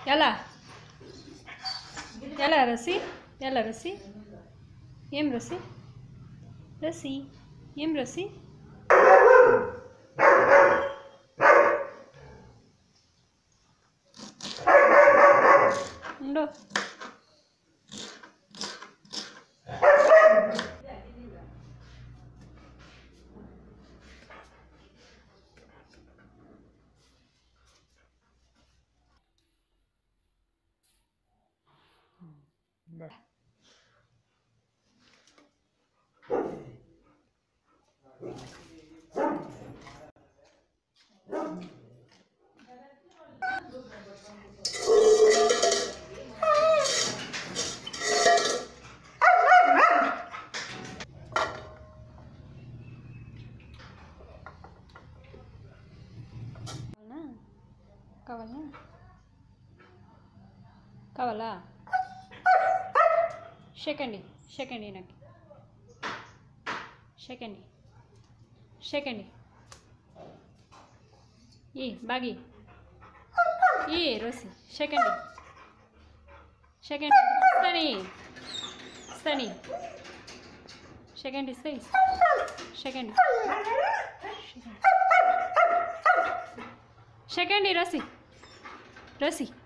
ఎలా ఎలా రసి ఎలా రసి ఏం రసి రసి ఏం రసి ఉండు కావాలా కావాలా షేకండి షేకండి నాకు షేకండి షేకండి ఈ బాగి ఈ రోసి షేకండి షేకండి ఇస్తాని ఇస్తాని షేకండి ఇస్తాయి షేకండి షేకండి రోసి రోసి